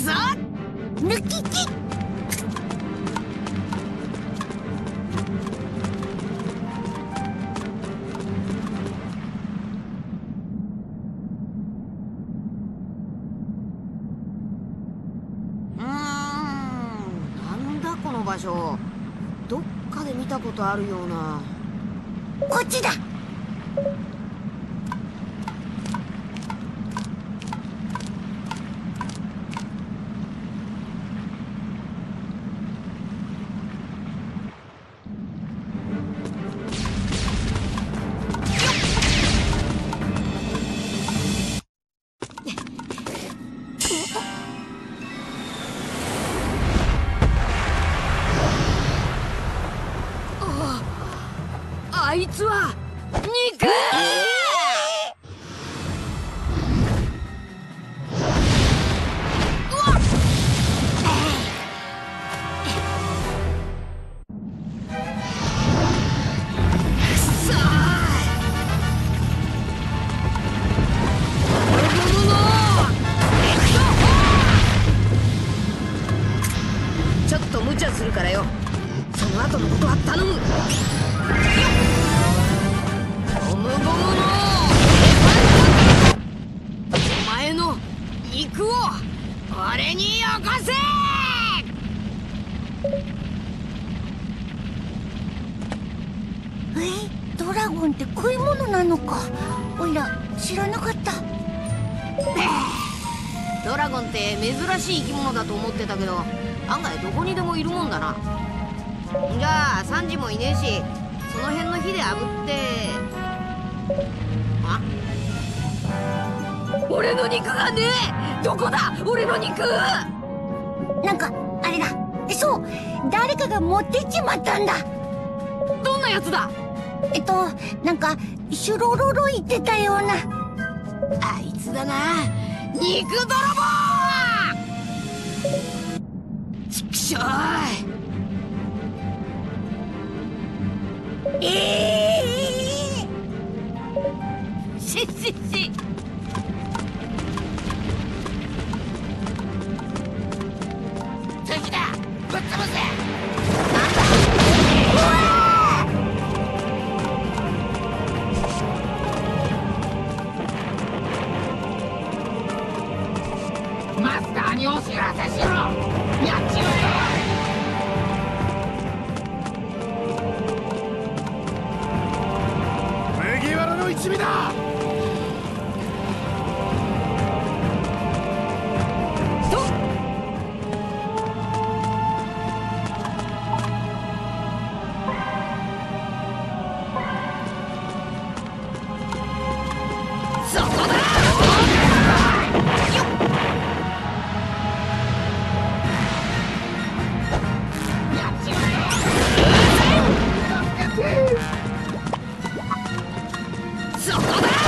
ぞ。抜きき。なんだこの場所。どっかで見たことあるような。こっちだ。あいつは肉。ちょっと無茶するからよ。その後のことは頼む。ゴムゴムのお前の肉を俺によこせ。ドラゴンって食い物なのか。おいら知らなかった。ドラゴンって珍しい生き物だと思ってたけど、案外どこにでもいるもんだな。じゃあサンジもいねえし、その辺の火で炙って。あ、俺の肉がねえ。どこだ俺の肉。なんかあれだ。そう、誰かが持ってっちまったんだ。どんなやつだ。なんかシュロロロ言ってたような。あいつだな、肉泥棒。ちくしょう。し。敵だ、ぶっ潰せ。なんだ。マスターにお知らせしろ。やっちまえ。麦わらの一味だ。そこだ。そこだ。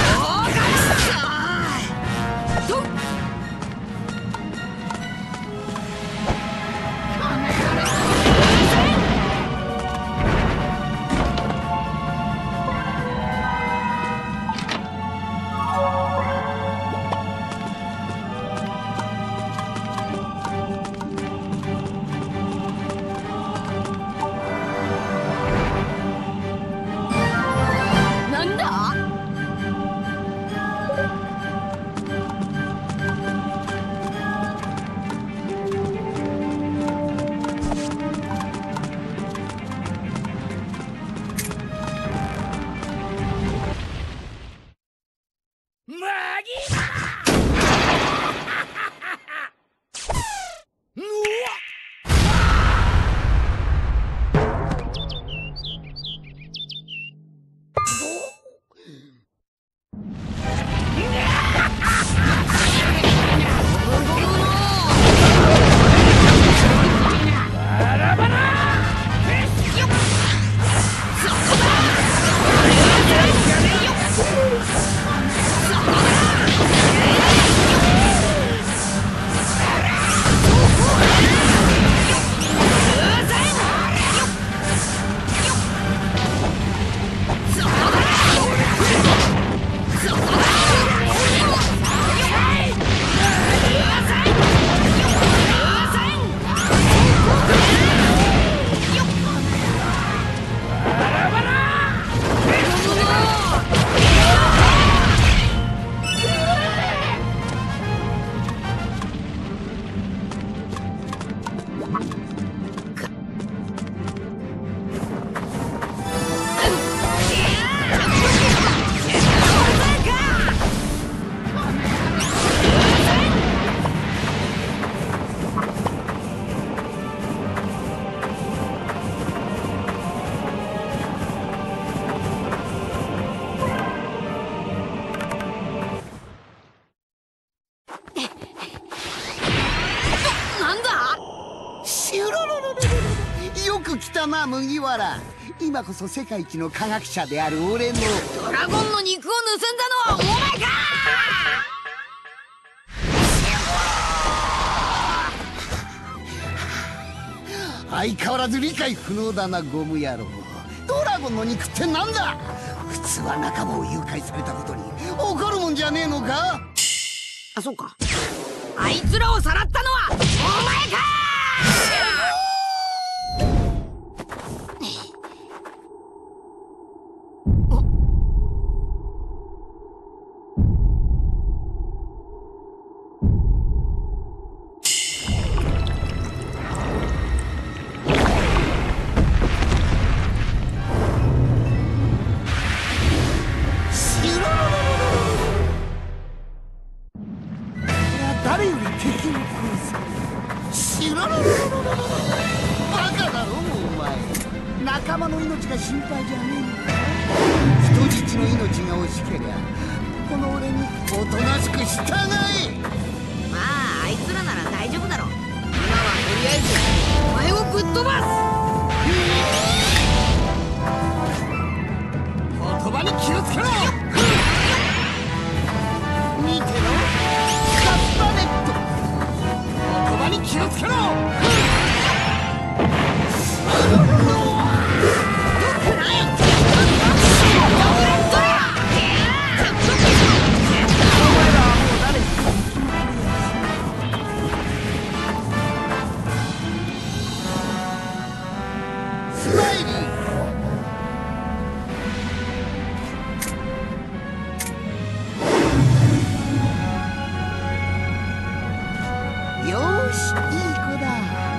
ゆろろろろろ。よく来たな麦わら。今こそ世界一の科学者である俺のドラゴンの肉を盗んだのはお前か。 相変わらず理解不能だなゴム野郎。ドラゴンの肉ってなんだ。普通は仲間を誘拐されたことに怒るもんじゃねえのか。 あ、そうか。あいつらをさらったのはお前か。 誰より敵を殺す。しろろろろろろ。バカだろお前。仲間の命が心配じゃねえのか。人質の命が惜しけりゃこの俺におとなしく従え。 まああいつらなら大丈夫だろう。今はとりあえずお前をぶっ飛ばす。 言葉に気をつけろ。見てろカスタネット。言葉に気をつけろ。よーし、いい子だ。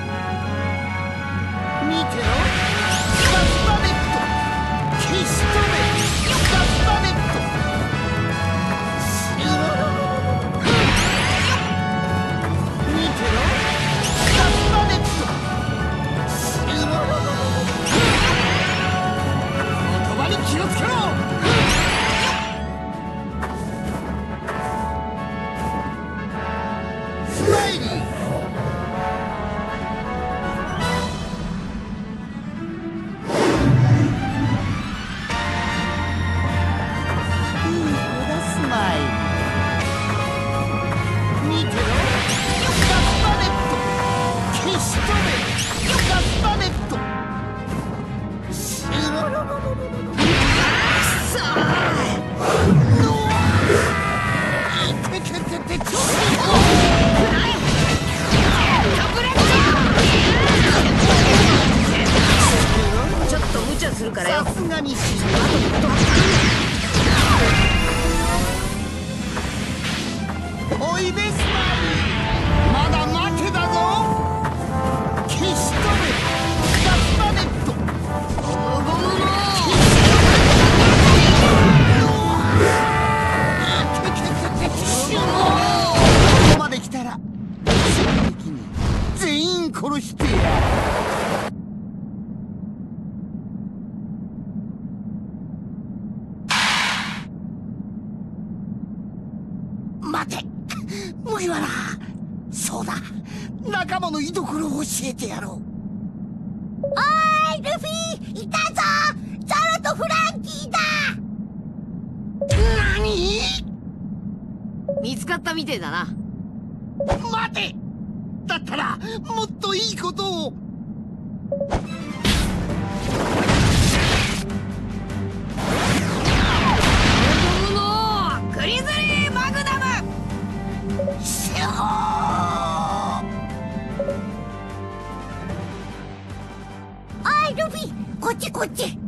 見てろカスタネット。消し止めカスタネット。しろろろろ。見てろカスタネット。しろろろろ。言葉に気をつけろ。スマイリー。さすがにおいでスマイリー。まだ待てだぞ。消し止めカスタネット。ここまで来たら奇跡的に全員殺してやる。待て麦わら。そうだ仲間の居所を教えてやろう。おーいルフィいたぞ。ゾロとフランキーだ。何。 見つかったみてえだな。 待て。だったらもっといいことを。おいルフィこっちこっち。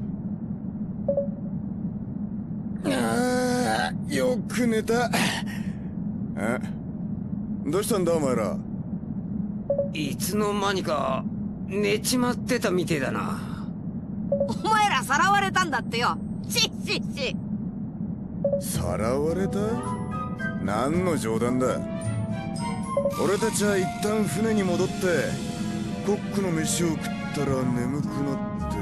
ああよく寝た。どうしたんだお前ら。 いつの間にか寝ちまってたみてえだな。 お前らさらわれたんだってよ。しし。 さらわれた？何の冗談だ。俺たちは一旦船に戻ってコックの飯を食ったら眠くなって。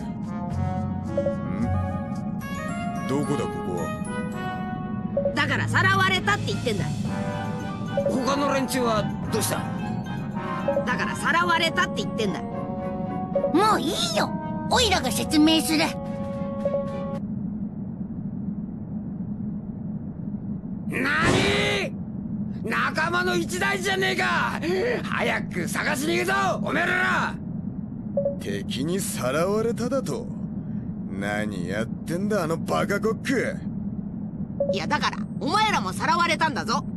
どこだここは。 だからさらわれたって言ってんだ。 他の連中はどうした？ だからさらわれたって言ってんだ。もういいよ、オイラが説明する。 なに？仲間の一大事じゃねえか。早く探しに行くぞ、おめえら。 敵にさらわれただと？何やってんだあのバカコック。 いやだからお前らもさらわれたんだぞ。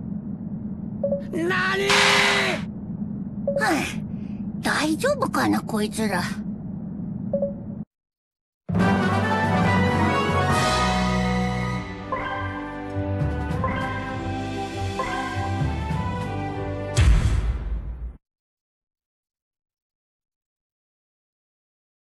なに？ はあ、大丈夫かなこいつら。